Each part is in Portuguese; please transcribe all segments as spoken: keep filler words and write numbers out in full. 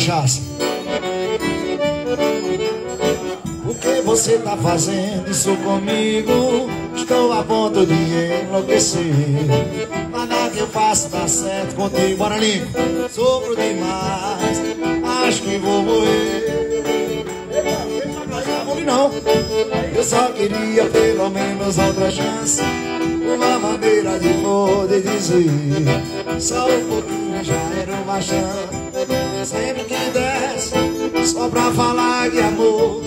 cachaça. O que você tá fazendo isso comigo? Estou a ponto de enlouquecer. Nada que eu faço tá certo contigo. Bora, Lincoln. Sofro demais, acho que vou morrer. Não, eu só queria pelo menos outra chance, uma maneira de poder dizer só um pouquinho já era uma chance. Sempre que desce, só pra falar de amor.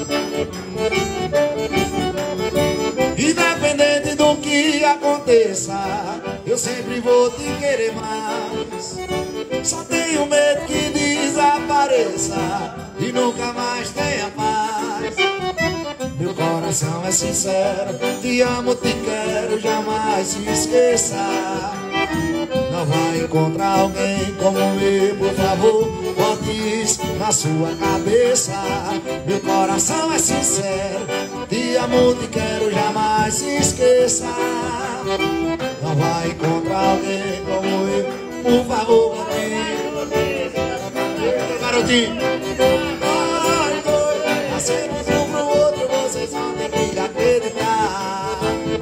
Independente do que aconteça, eu sempre vou te querer mais. Só tenho medo que desapareça e nunca mais tenha paz. Meu coração é sincero, te amo, te quero, jamais se esqueça. Não vai encontrar alguém como eu, por favor, bote isso na sua cabeça. Meu coração é sincero, te amo, te quero, jamais se esqueça. Não vai encontrar alguém como eu, por favor, bote isso. Garotinho, nós dois nascemos um pro outro, vocês vão ter que acreditar.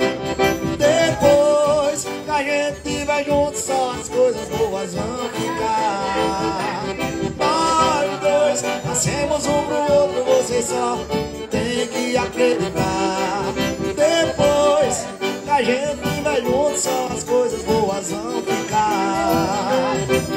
Depois que a gente estiver junto, só as coisas boas vão ficar. Nós dois nascemos um pro outro, vocês só tem que acreditar. Depois que a gente estiver junto, só as coisas boas vão ficar.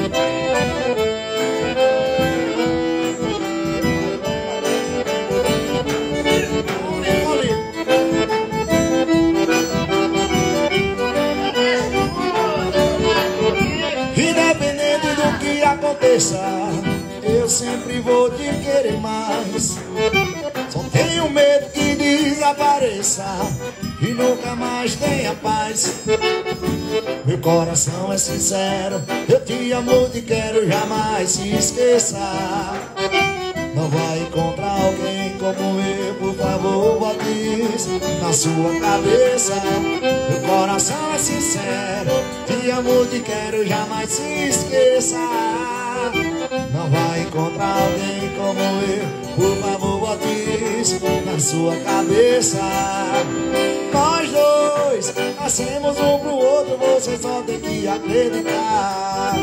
Eu sempre vou te querer mais. Só tenho medo que desapareça e nunca mais tenha paz. Meu coração é sincero, eu te amo, te quero, jamais se esqueça. Não vai encontrar alguém como eu, por favor, bote isso na sua cabeça. Meu coração é sincero, te amo, te quero, jamais se esqueça. Não vai encontrar alguém como eu, por favor, bote isso na sua cabeça. Nós dois nascemos um pro outro, você só tem que acreditar.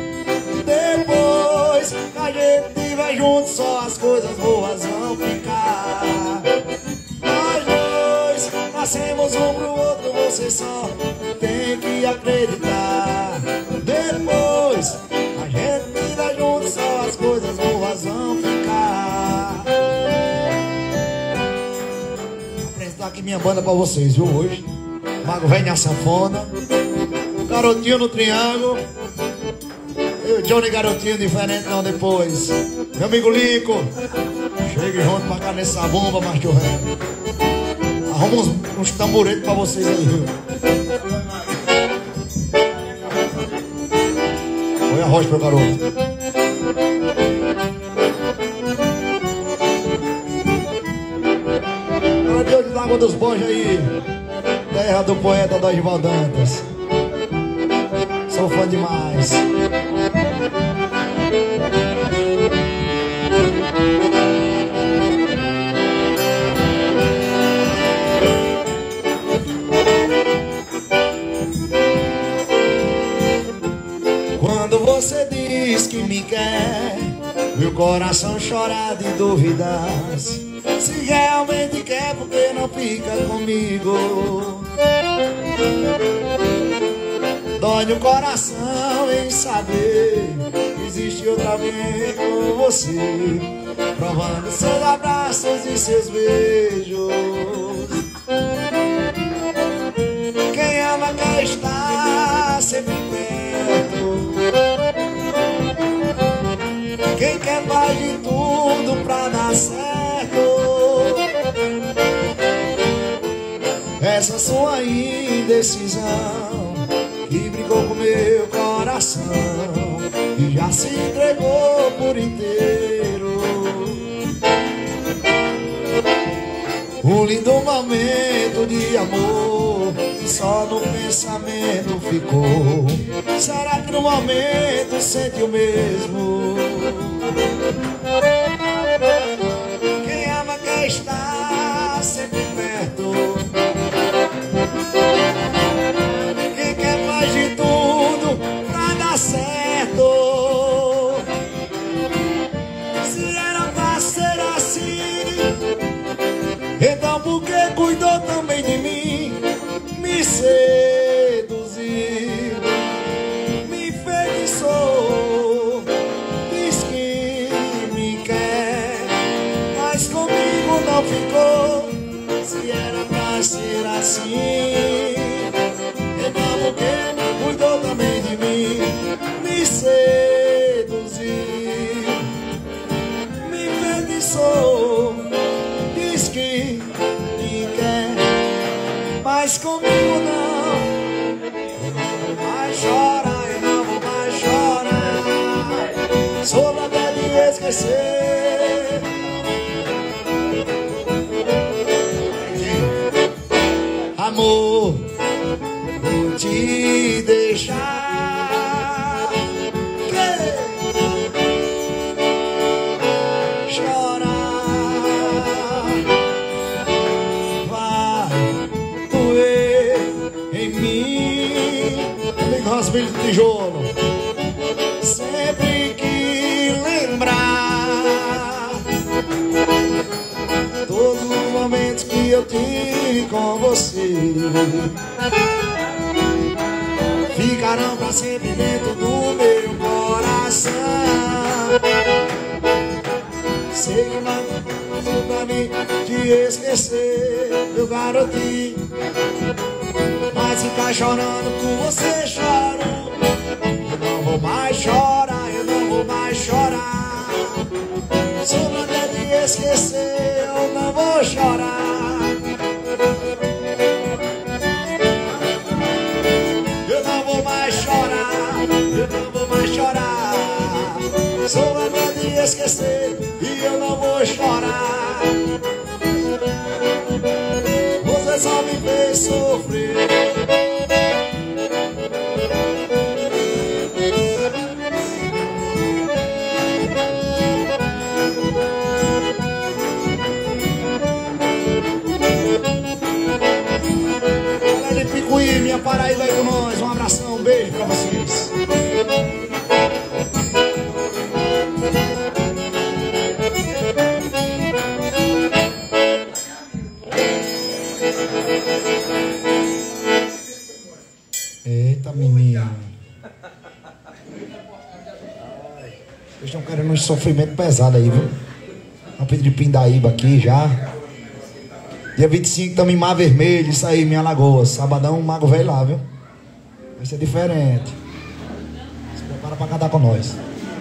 Depois que a gente estiver junto, só as coisas boas vão ficar. Nós dois nascemos um pro outro, você só tem que acreditar. Depois a gente estiver junto, só as coisas boas vão ficar. Vou apresentar aqui minha banda pra vocês, viu, hoje. Mago Velho na sanfona, Garotinho no triângulo, eu, Johnny Garotinho diferente não depois. Meu amigo Lico, chegue junto pra cá nessa bomba, macho velho. Arruma uns, uns tamboretes pra vocês aí, viu? Põe a rocha pro garoto. Cara de olho d'água dos Borges aí, terra do poeta Dorival Dantas. Sou fã demais. Quando você diz que me quer, meu coração chora de dúvidas. Se realmente quer, por que não fica comigo? Dói no coração em saber que existe outra alguém com você, provando seus abraços e seus beijos. Quem ama quer estar sempre perto. Quem quer faz de tudo pra dar certo. Essa sua indecisão que brigou com meu coração e já se entregou por inteiro. Um lindo momento de amor que só no pensamento ficou. Será que no momento sente o mesmo? Quem ama quer estar sempre perto. Quem quer faz de tudo pra dar certo. Se era pra ser assim, então por que cuidou também de mim? Me seduziu, me enfeitiçou, diz que me quer, mas comigo não ficou. Se era pra ser assim, então por que cuidou também de mim? Me seduziu, me enfeitiçou, diz que me quer, mas comigo não. Eu não vou mais chorar, eu não vou mais chorar. Sobre até de esquecer. Amor, vou te deixar. Que? Chorar vai doer em mim. Amigo Rasbilho de Tijolo. Sempre que lembrar todos os momentos que eu tive com você, ficarão pra sempre dentro do meu coração. Sei que não é pra mim te esquecer, meu garotinho, mas ficar chorando por você choro. Eu não vou mais chorar, eu não vou mais chorar. Sobre até de esquecer, eu não vou chorar. Eu não vou mais chorar, eu não vou mais chorar. Sobre até de esquecer e eu não vou chorar. Você só me fez sofrer. Picuí, minha Paraíba aí com nós. Um abração, um beijo pra vocês. Eita, menino. Vocês estão querendo um sofrimento pesado aí, viu? Vamos pedir de Pindaíba aqui já. Dia vinte e cinco estamos em Mar Vermelho, isso aí, minha Lagoa. Sabadão, Mago Velho lá, viu? Vai ser diferente. Se prepara pra cantar com nós.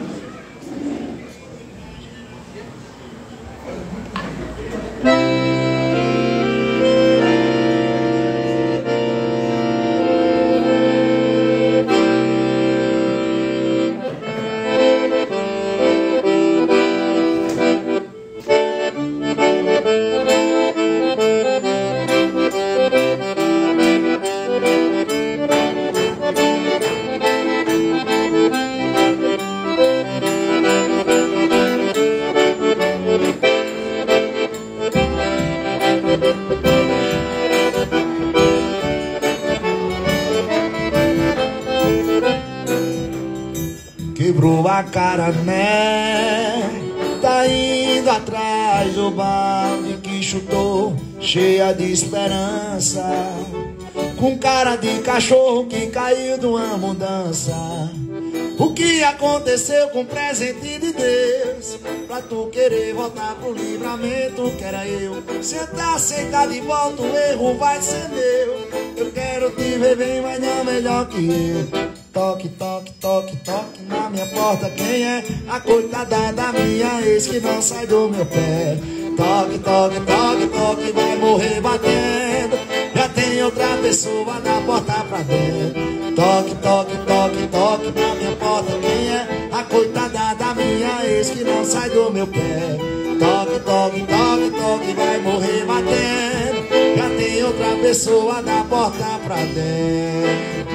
Quebrou a cara, né? Tá indo atrás do balde que chutou, cheia de esperança, com cara de cachorro que caiu de uma mudança. O que aconteceu com o presente de Deus, pra tu querer voltar pro livramento que era eu? Se tá aceitar de volta, o erro vai ser meu. Eu quero te ver bem, mas não melhor que eu. Toque, toque, toque, toque na minha porta. Quem é a coitada da minha ex que não sai do meu pé? Toque, toque, toque, toque, vai morrer batendo. Já tem outra pessoa na porta pra dentro. Toque, toque, toque, toque na minha porta. Quem é a coitada da minha ex que não sai do meu pé? Toque, toque, toque, toque, vai morrer batendo. Já tem outra pessoa da porta pra dentro.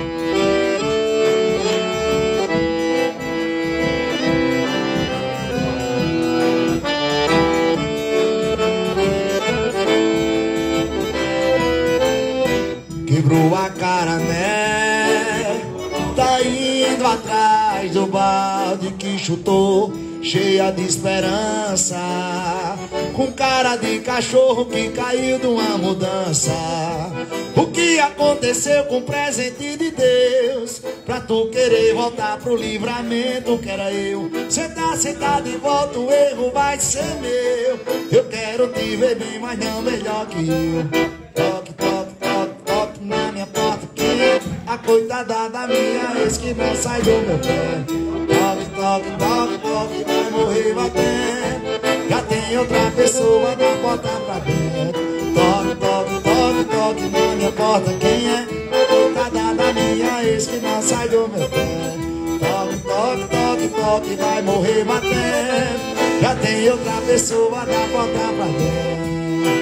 Quebrou a cara, né? Tá indo atrás do balde que chutou, cheia de esperança, com cara de cachorro que caiu de uma mudança. O que aconteceu com o presente de Deus, pra tu querer voltar pro livramento que era eu? Cê tá sentado e volta, o erro vai ser meu. Eu quero te ver bem, mas não melhor que eu. Toque, toque, toque, toque na minha porta, que a coitada da minha ex que não sai do meu pé. Toque, toque, toque, toque, vai morrer batendo. Já tem outra pessoa na porta pra dentro. Toque, toque, toque, toque na minha porta, quem é? A coitada da minha ex que não sai do meu pé. Toque, toque, toque, toque, vai morrer batendo. Já tem outra pessoa na porta pra dentro.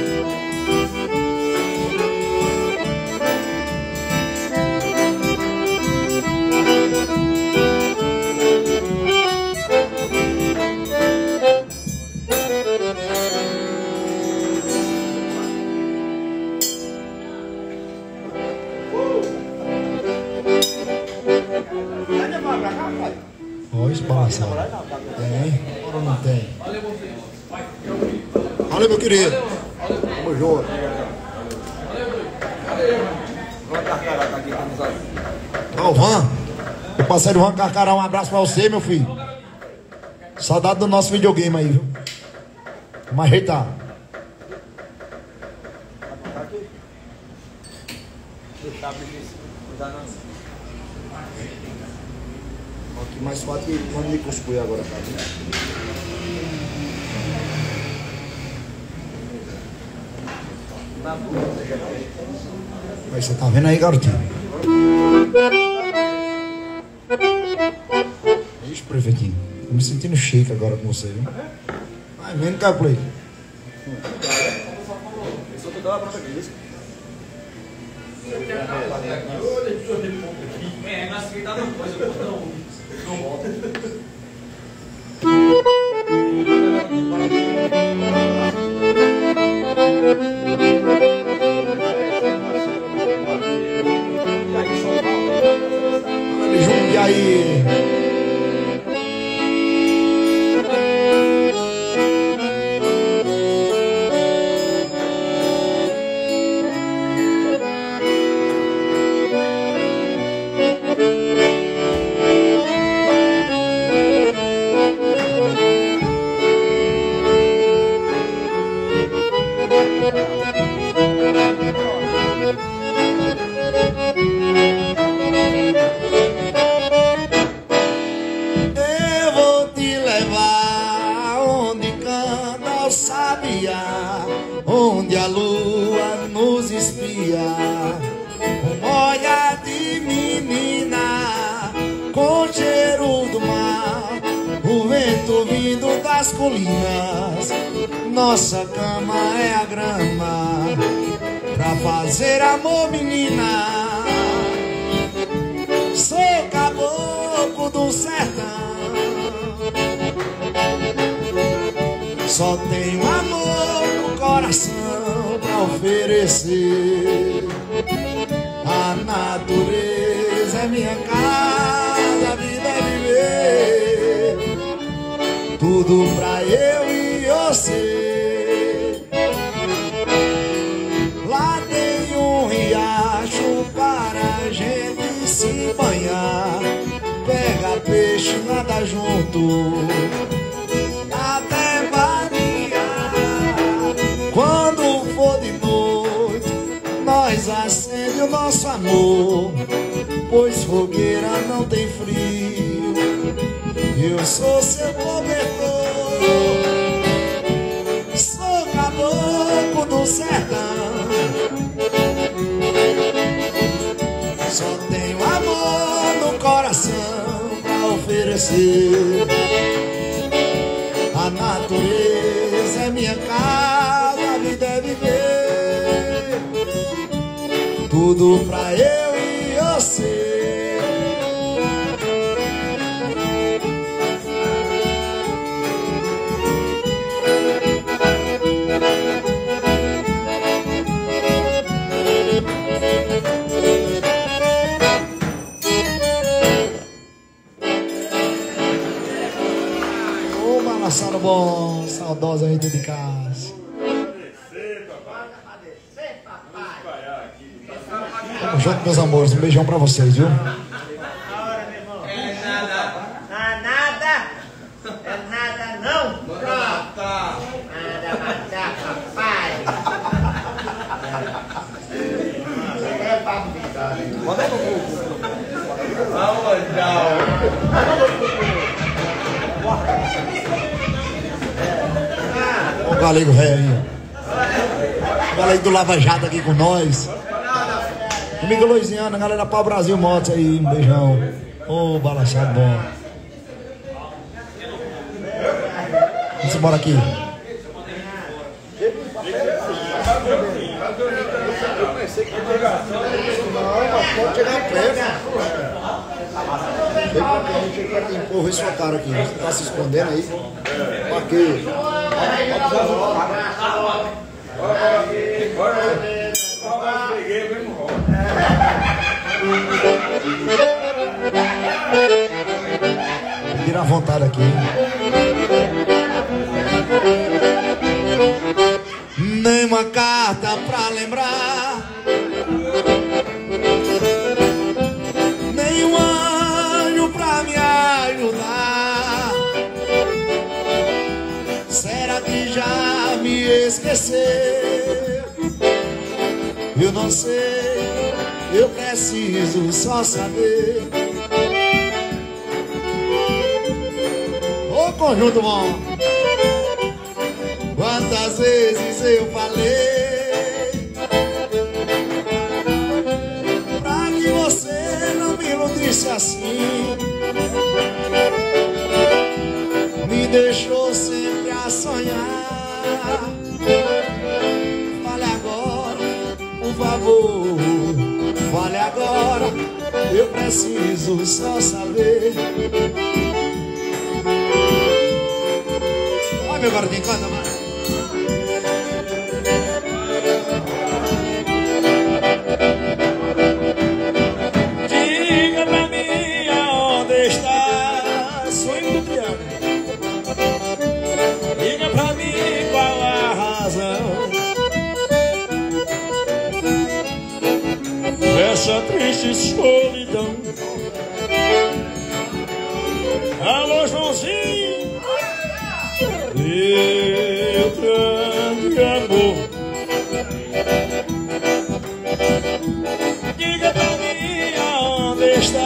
Olha isso, balançado. Tem? Ou não tem? Valeu, meu querido. Tamo junto. Ô, Van, o parceiro Van Carcará, um abraço pra você, meu filho. Saudade do nosso videogame aí, viu? Vamos ajeitar. Aqui mais fácil que quando me cuscui agora, cara. Aí você tá vendo aí, garotinho? Ixi, prefeitinho. Tô me sentindo chique agora com você, viu? Vai vendo, cara, play. Só tu dá uma prova aqui, isso? É, mas se dá uma coisa, eu não, não volta. E aí? Onde a lua nos espia, um olhar de menina com cheiro do mar, o vento vindo das colinas. Nossa cama é a grama pra fazer amor, menina. Sou caboclo do sertão, só tenho amor no coração pra oferecer. A natureza é minha casa, a vida é viver, tudo pra eu e você. Lá tem um riacho para a gente se banhar, pega peixe, nada junto, quando for de noite, nós acende o nosso amor, pois fogueira não tem frio. Eu sou seu cobertor, sou caboclo do sertão, só tenho amor no coração pra oferecer. A natureza é minha casa, a vida é viver, tudo pra eu e você. Ô, balançado bom, saudosa aí de casa. Tamo junto, meus amores. Um beijão pra vocês, viu? É nada. Não é nada. É nada, não. Prata. Nada matar, papai. É papai. Manda pro grupo. Vamos, tchau. O galego velho aí. O galego do Lava Jato aqui com nós. Amigo Luiziana, galera Pau Brasil Motos aí, um beijão. Ô, oh, balançado bom. Vamos embora aqui. Eu pensei que tinha ligação. Não, mas pode chegar preso. Vem pra cá, vem chegar aqui. Porra, esse sua cara aqui. Você tá se escondendo aí? Pra quê? Vira à vontade aqui. Nem uma carta pra lembrar, nem um anjo pra me ajudar. Será que já me esqueceu? Eu não sei, eu preciso só saber. Ô conjunto bom, quantas vezes eu falei pra que você não me iludisse assim, me deixou sempre a sonhar. Fale agora, por favor, fale agora, eu preciso só saber. Olha meu gordinho, canta mais. Diga pra mim aonde está sonho do triângulo. Diga pra mim qual a razão dessa triste solidão. Alô, Joãozinho, meu grande amor, diga pra mim aonde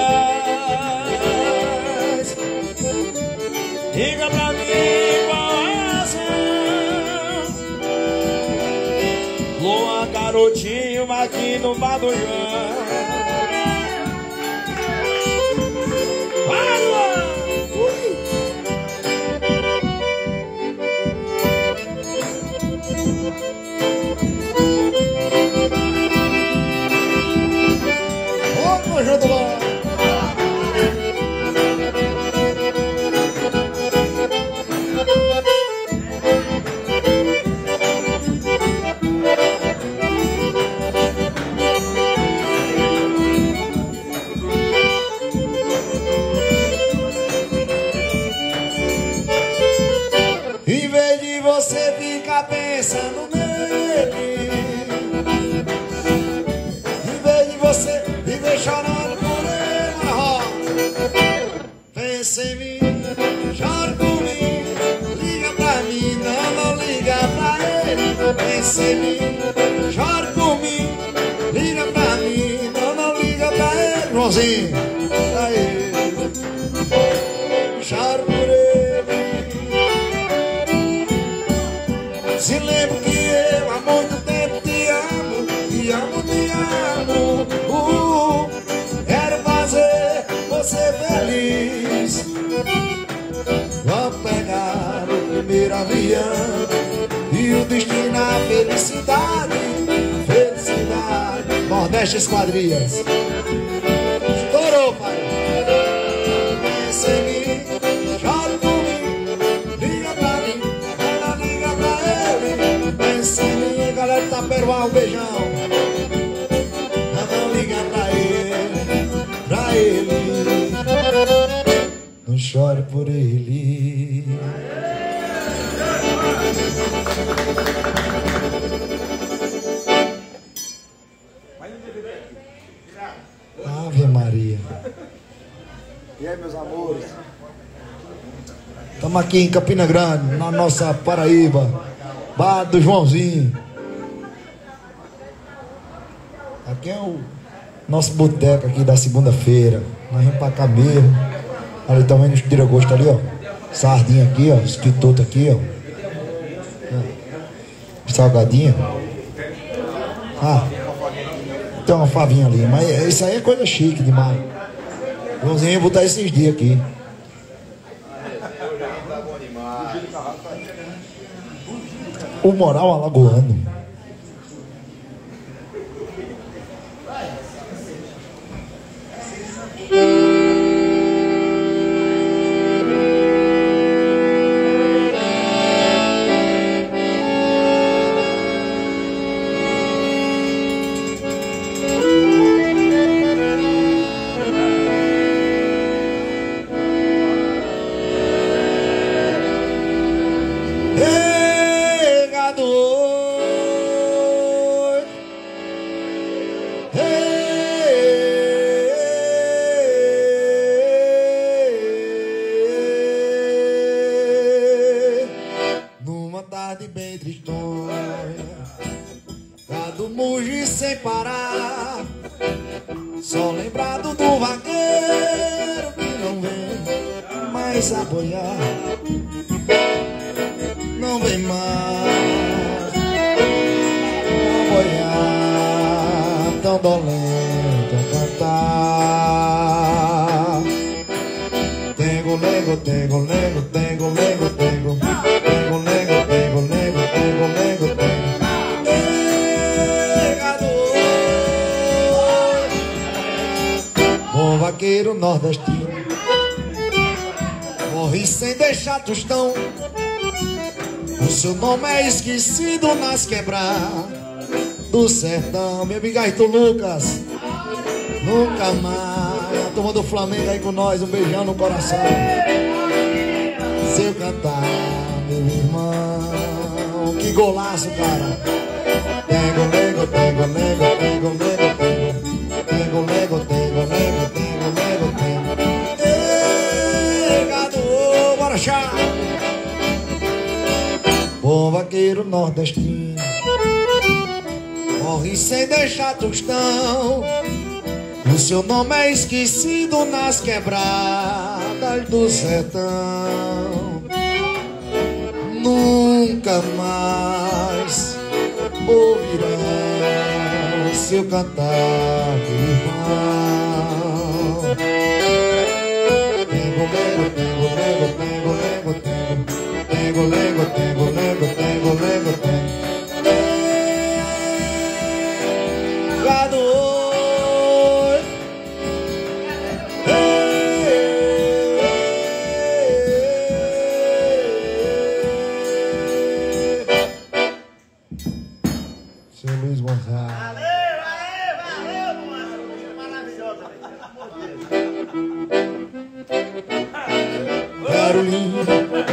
estás. Diga pra mim qual a razão. Luan, garotinho, aqui no Badujão. Vai, Luan! Ô, conjunto bom! Em vez de você ficar pensando nele, em vez de você viver chorando por ele, pensa em mim, chora comigo, liga pra mim, não, não liga pra ele. Pensa em mim, chora comigo, liga pra mim, não, não liga pra ele. Joãozinho, pra ele, chora por ele. Se lembra que eu há muito tempo te amo, te amo, te amo. uh, Quero fazer você feliz. Vamos pegar o primeiro avião e o destino à felicidade. Felicidade, Nordeste. Nordeste Esquadrias. Estourou, pai. Pensa em mim, chora por mim, liga pra mim, ela liga pra ele. Pensa em mim, galera de Taperoá, um beijão. Vamos ligar pra ele, pra ele. Não chore por ele. Ave Maria. E aí, meus amores? Estamos aqui em Campina Grande, na nossa Paraíba, Bar do Joãozinho. Aqui é o nosso boteco aqui da segunda-feira. Nós vamos pra cá mesmo. Ali também nos tira gosto ali, ó. Sardinha aqui, ó. Esquitoto aqui, ó. Salgadinho. Ah, tem uma favinha ali. Mas isso aí é coisa chique demais. Joãozinho, eu vou botar esses dias aqui. O moral alagoano. Nordestino morre sem deixar tostão. O seu nome é esquecido nas quebradas do sertão. Meu amigaito Lucas, nunca mais. A turma do Flamengo aí com nós, um beijão no coração. Seu cantar, meu irmão, que golaço, cara. Tego, lego, tego, lego, tego, lego, tego, tego, lego, tego, lego, tego. Bom vaqueiro nordestino morre sem deixar tostão. O seu nome é esquecido nas quebradas do sertão. Nunca mais ouvirão seu cantar, irmão. Tengo, lego, tengo, lego, tengo, lego, tengo. Tengo, lego, tengo, lego, tengo, lego, tengo. Gado. Seu Luiz Gonçalves. Valeu, valeu, valeu, moça. Maravilhosa. Carolina.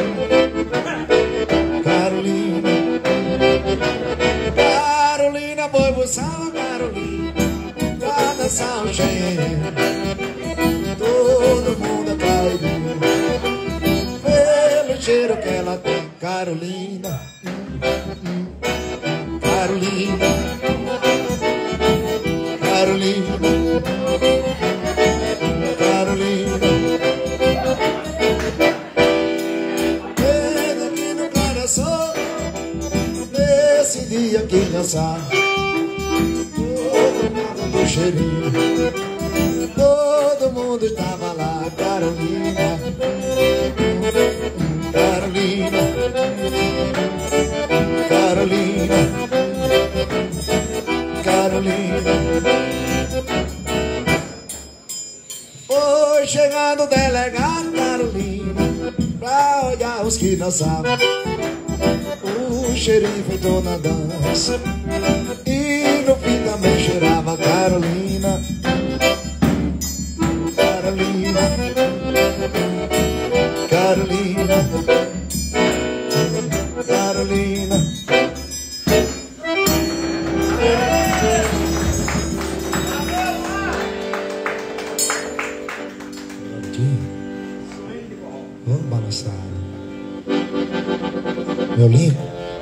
Carolina, boi buçal, Carolina, pra dançar o xenhen. Todo mundo é paraibano pelo cheiro que ela tem. Carolina, Carolina, Carolina, Carolina. Vendo que no coração nesse dia que dançar, todo mundo do cheirinho, todo mundo estava lá. Carolina, Carolina, Carolina, Carolina. Chamando o delegado Carolina pra olhar os que não sabem. O xerife entrou na dança e no fim também cheirava Carolina. Carolina, Carolina, Carolina. Vamos balançar. Meu lindo.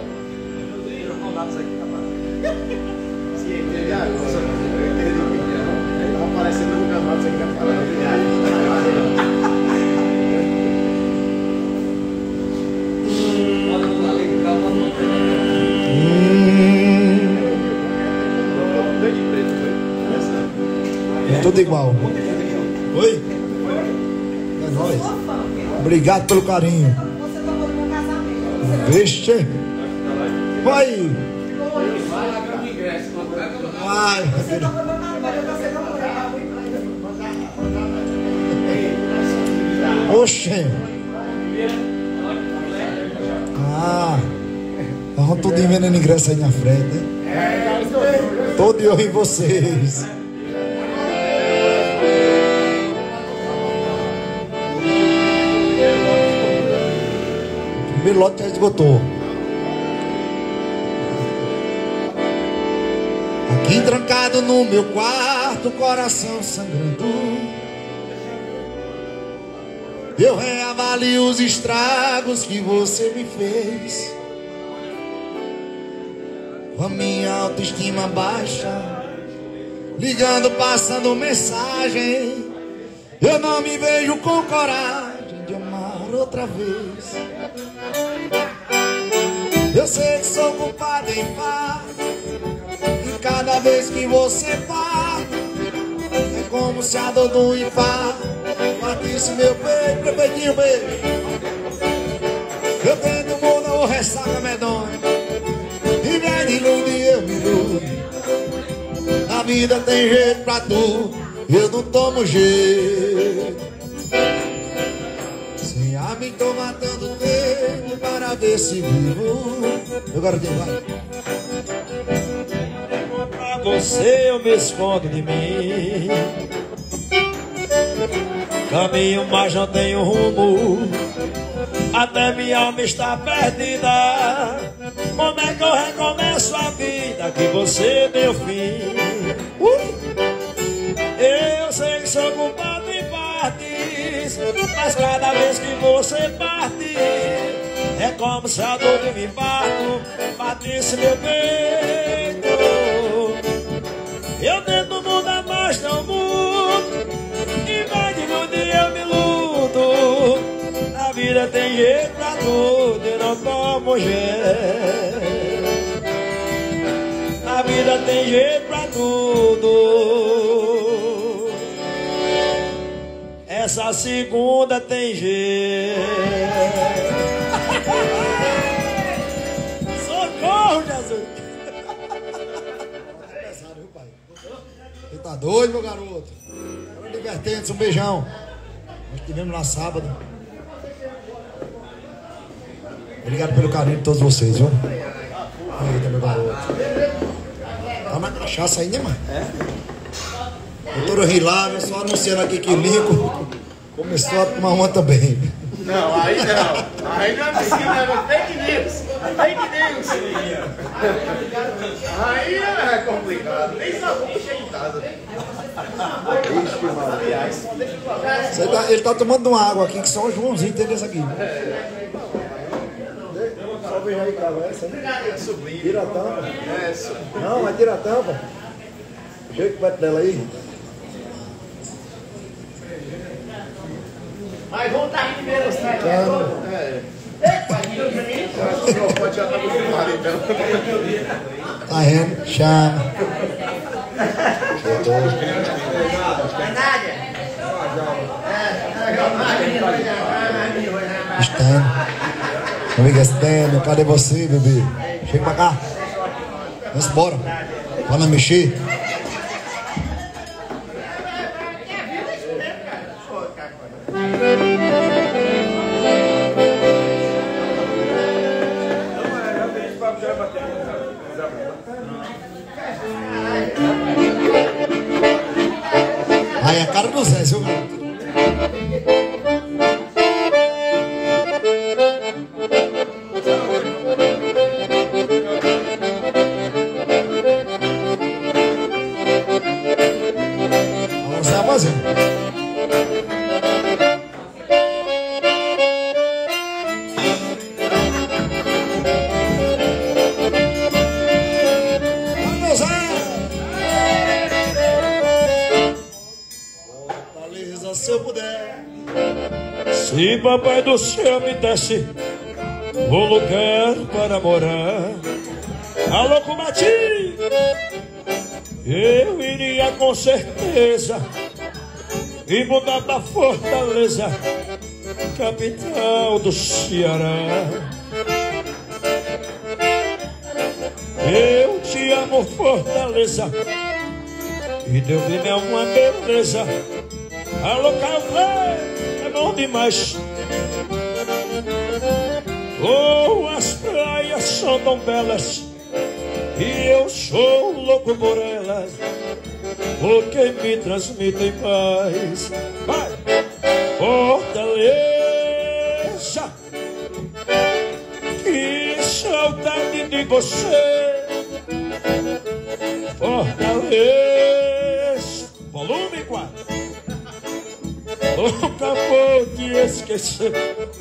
É tudo igual. Oi? É nóis. Obrigado pelo carinho. Vixe. Vai. Vai. Oxe. Ah. Vamos tudo vendendo ingresso aí na frente, né? Todo eu em vocês. O primeiro lote já esgotou. Aqui trancado no meu quarto, coração sangrando, eu reavalio os estragos que você me fez. Com a minha autoestima baixa, ligando, passando mensagem, eu não me vejo com coragem de amar outra vez. Eu sei que sou culpado em parte, e cada vez que você parte, é como se a dor do infarto partisse meu peito. Prefeitinho, beijo. Eu tento mudar o ressaca medonha, em vez de iludir eu me iludo. A vida tem jeito pra tu, eu não tomo jeito. Sem a mim tô matando tempo para ver se vivo. Eu garotinho, vai. Pra você eu me escondo de mim, caminho mas não tenho rumo, até minha alma está perdida. Como é que eu recomeço a vida que você deu fim? Uh! Eu sei que sou culpado em partes, mas cada vez que você parte, é como se a dor de me infarto batisse meu peito. Eu tento mudar, mas não mudo, em vez de iludir eu me iludo. A vida tem jeito pra tudo, eu não tomo jeito. A vida tem jeito pra tudo, essa segunda tem jeito. Socorro, Jesus. Você tá doido, meu garoto? Era divertente, um beijão. Nós tivemos lá sábado. Obrigado pelo carinho de todos vocês, viu? Eita, meu garoto. Tá na cachaça ainda, mano? É. Doutor Rilário, só anunciando aqui que Lincoln começou a tomar uma também. Não, aí não. Aí não é possível, é fake news. Fake news. Aí é complicado. Nem sabia que chega em casa. Você tá, ele tá tomando uma água aqui que só o Joãozinho tem desse aqui. Só vem aí, cara, essa, né? Tira a tampa. Não, mas tira a tampa. Chega perto dela aí. Mas vamos estar primeiro, né? É. Não pode já estar acostumado, então. Tá vendo? Chama. Nádia. Estando. Amiga Estando, cadê você, bebê? Chega pra cá. Vamos embora. Vamos mexer. Aí é a cara do Zé, seu garoto. Vamos lá, fazendo. Se eu puder, se papai do céu me desse um lugar para morar, alô Combati, eu iria com certeza e mudar pra Fortaleza, capital do Ceará. Eu te amo, Fortaleza, e Deus me é uma beleza. Alô, Calvé, é bom demais. Oh, as praias são tão belas e eu sou louco por elas, porque me transmitem paz. Vai! Fortaleza, que saudade de você. Fortaleza, volume quatro. Nunca vou te esquecer.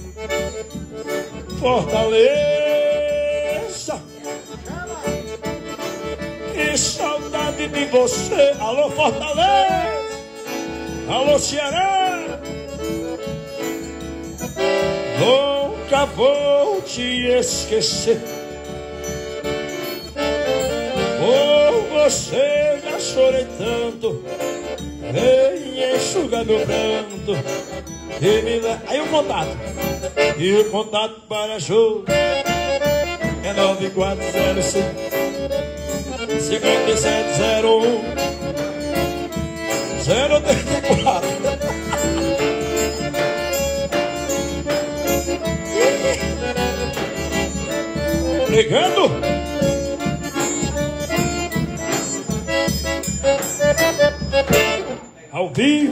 Fortaleza, que saudade de você. Alô Fortaleza, alô Ceará, nunca vou te esquecer. Por você já chorei tanto, vem enxugar meu pranto e me dá. Aí o contato, e o contato para show é nove quatro zero cinco, cinco sete zero um, zero três quatro. Ligando. Ao vivo.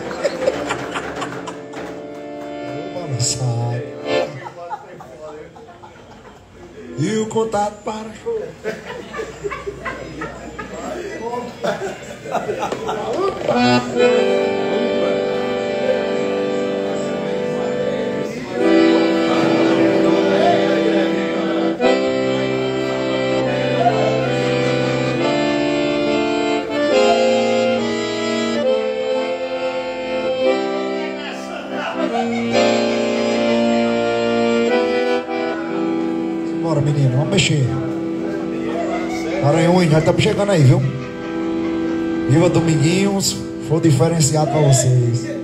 E o contato para show. Bora, menino, vamos mexer. Aranhões, já estamos chegando aí, viu? Viva Dominguinhos, foi diferenciado para vocês.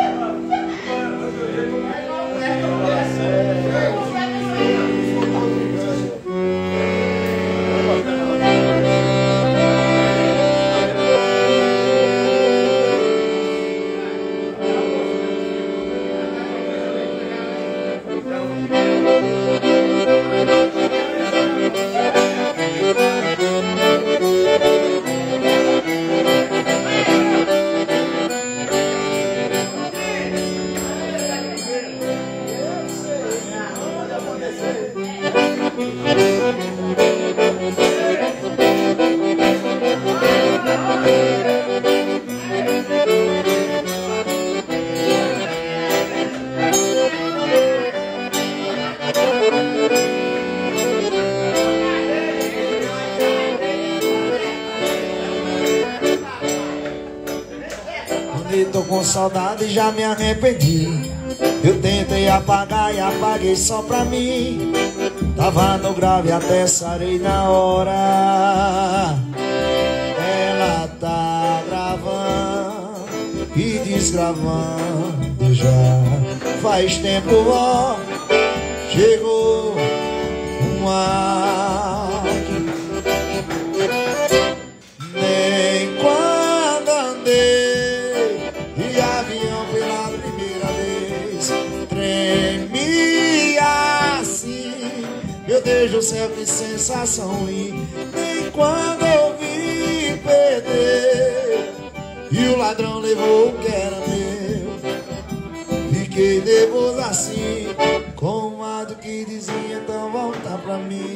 Tô com saudade e já me arrependi. Eu tentei apagar e apaguei só pra mim. Tava no grave, até sarei na hora. Ela tá gravando e desgravando já faz tempo, ó. Chegou uma nem quando andei de avião pela primeira vez tremia assim. Meu Deus o céu, que sensação ruim. Nem quando eu vi perder e o ladrão levou o que era meu, fiquei nervoso assim, com um lado que dizia então volta pra mim.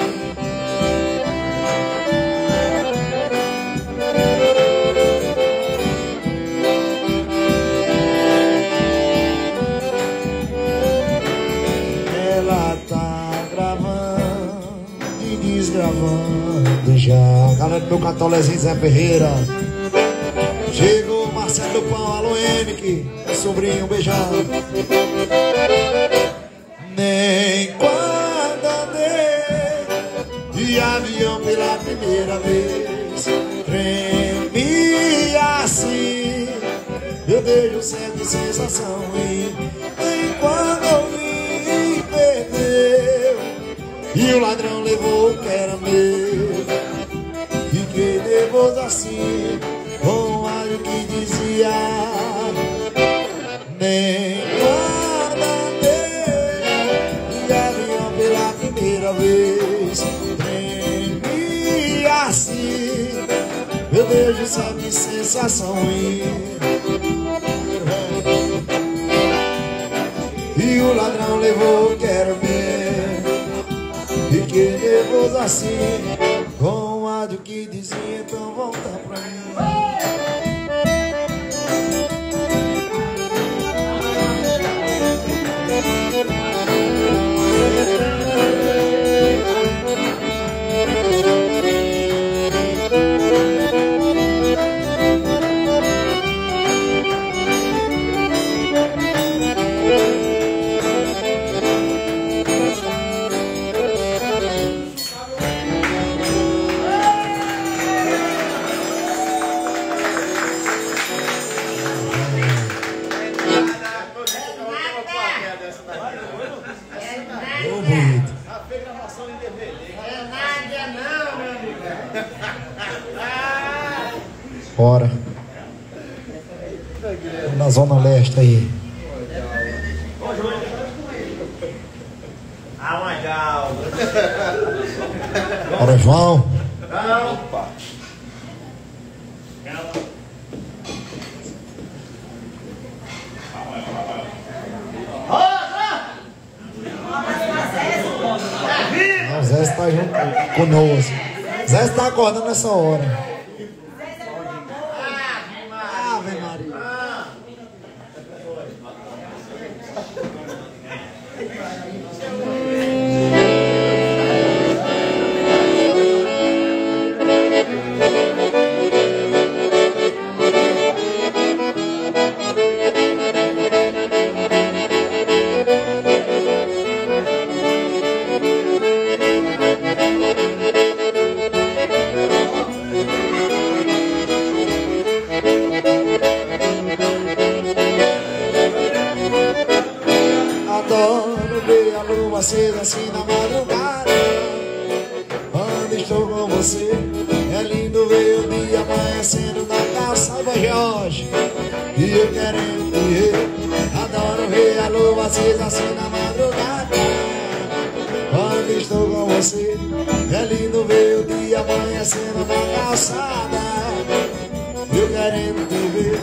Ela tá gravando e desgravando já. Galera do meu Catolezinho Zé Ferreira. Chegou o Marcelo do Pão, alô Henrique, é sobrinho beijando. Nem quando andei de avião pela primeira vez, tremi assim, meu Deus do céu, que sensação ruim. Nem quando eu me perdeu e o ladrão levou o que era meu, fiquei nervoso assim, com algo que dizia nem quando andei de avião pela primeira vez, tremi assim, meu Deus do céu, que sensação ruim. E o ladrão levou o que era meu, fiquei nervoso assim, com algo que dizia então volta pra mim. Bora. Na Zona Leste aí. Aonde, Aldo? Bora, João. Opa. Não, o Zé está junto conosco. Zé está acordando nessa hora. Ave Maria. Adoro ver a lua acesa assim na madrugada. Quando estou com você, é lindo ver o dia amanhecendo na calçada Jorge, e eu querendo te ver. Adoro ver a lua acesa assim na madrugada. Quando estou com você, é lindo ver o dia amanhecendo na calçada, eu querendo te ver.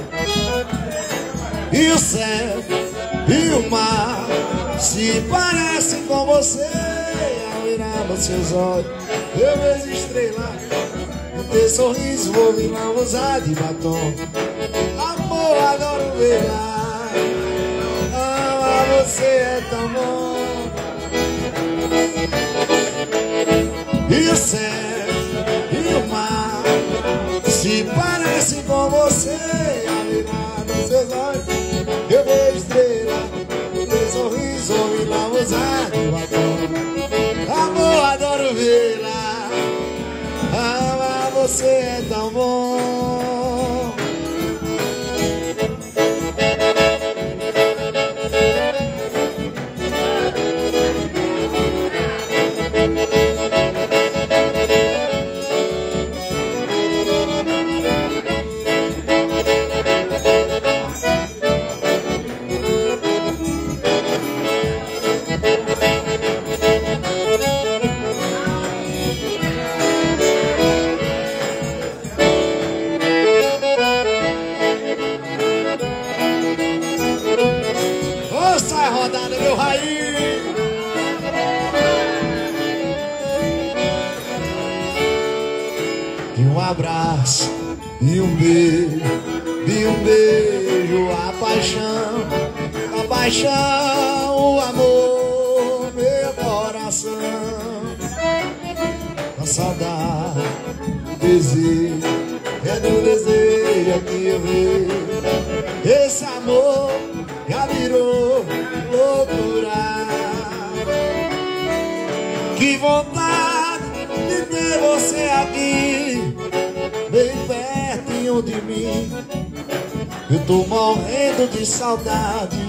E o céu e o mar se parecem com você. Ao virar nos seus olhos eu vejo estrelas, no teu sorriso vou me lambuzar de batom. Amor, adoro ver. Amar você é tão bom. E o céu e o mar se parecem com você. Ao virar nos seus olhos eu vejo estrela, no teu sorriso vou me lambuzar de batom. Amor, adoro vê-la. Amar você é tão bom. abraço e um beijo, e um beijo, a paixão, a paixão, o amor, meu coração. A saudade, o desejo, é do desejo que eu vejo. Esse amor já virou loucura. Que vontade de ter você aqui, bem pertinho de mim. Eu tô morrendo de saudade.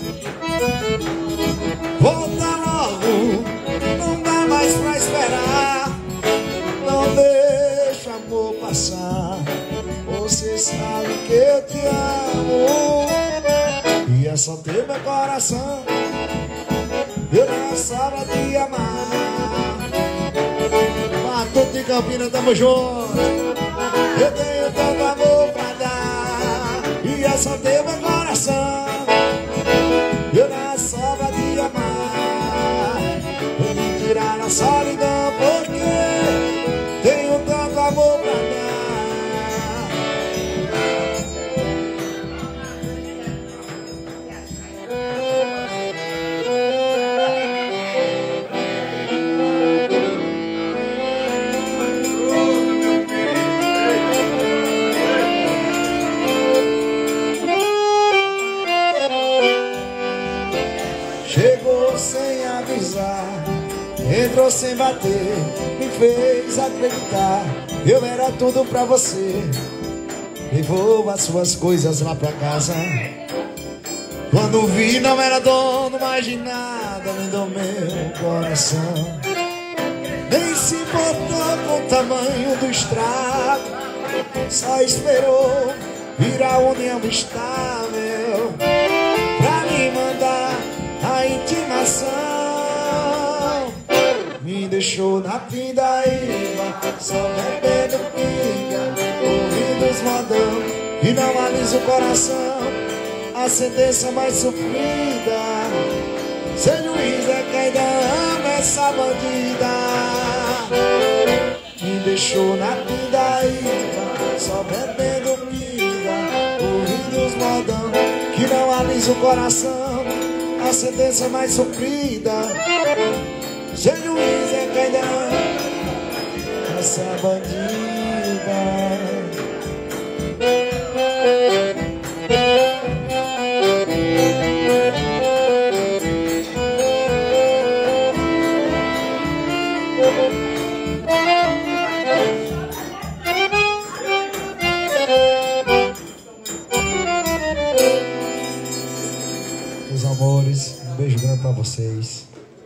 Volta logo, não dá mais pra esperar. Não deixa amor passar. Você sabe que eu te amo e é só ter meu coração. Eu não sobra de amar. Matuto de Campina, tamo junto. Eu tenho tanto amor pra dar e é só ter meu coração. Eu não sobra de amar. Vou me tirar na solidão porque tenho tanto amor pra dar. Entrou sem bater, me fez acreditar. Eu era tudo pra você. Levou as suas coisas lá pra casa. Quando vi não era dono mais de nada, nem do meu coração. Nem se importou com o tamanho do estrago. Só esperou virar união estável pra me mandar a intimação. Me deixou na pindaíba, só bebendo pinga, ouvindo os modão que não alisa o coração. A sentença mais sofrida, seu juiz é quem ainda ama essa bandida. Me deixou na pindaíba, só bebendo pinga, ouvindo os modão que não alisa o coração. A sentença mais sofrida, seu juiz é quem dá essa bandida. Meus amores, um beijo grande pra vocês.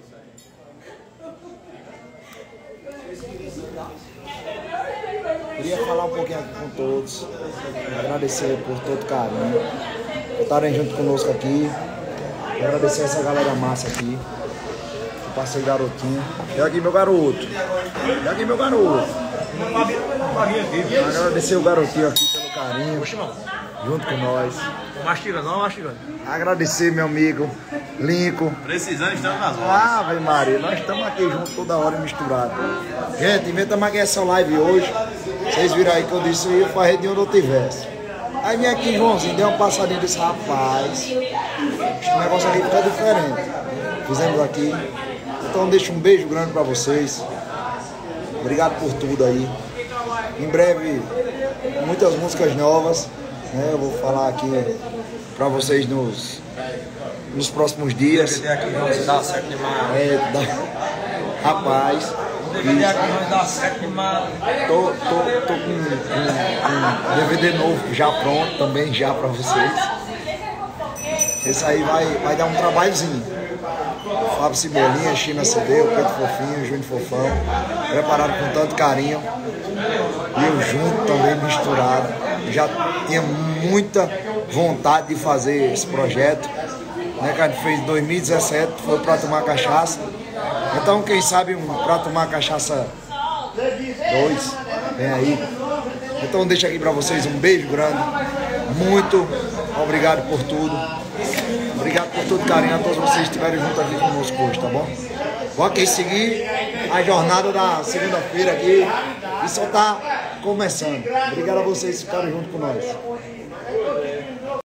Queria falar um pouquinho aqui com todos, agradecer por todo carinho, por estarem junto conosco aqui, agradecer essa galera massa aqui, o parceiro garotinho. E aqui meu garoto, e aqui meu garoto. Agradecer o garotinho aqui pelo carinho, junto com nós. Mastiga não, mastiga. Agradecer meu amigo Lincoln. Precisando, estamos nas horas. Ah, velho Maria, nós estamos aqui juntos toda hora misturados. Gente, inventamos aqui essa live hoje. Vocês viram aí que eu disse eu ia fazer de onde eu tivesse. Aí vem aqui, Joãozinho, deu uma passadinha desse rapaz. O negócio aqui ficou diferente. Fizemos aqui. Então deixo um beijo grande pra vocês. Obrigado por tudo aí. Em breve, muitas músicas novas. Né? Eu vou falar aqui pra vocês nos, nos próximos dias. Aqui, dá certo demais. É, da... Rapaz. Tô, tô, tô com um D V D novo já pronto também, já pra vocês. Esse aí vai, vai dar um trabalhozinho. O Fábio Cebolinha, China C D, o Pedro Fofinho, o Júnior Fofão, preparado com tanto carinho. E eu junto também, misturado. Já tinha muita vontade de fazer esse projeto, né, que a gente fez em dois mil e dezessete, foi pra tomar cachaça. Então, quem sabe, um pra tomar cachaça dois, vem aí. Então, deixa aqui pra vocês um beijo grande. Muito obrigado por tudo. Obrigado por todo carinho a todos vocês que estiverem junto aqui conosco hoje, tá bom? Vou aqui seguir a jornada da segunda-feira aqui e soltar começando. Obrigado a vocês que ficaram junto com nós.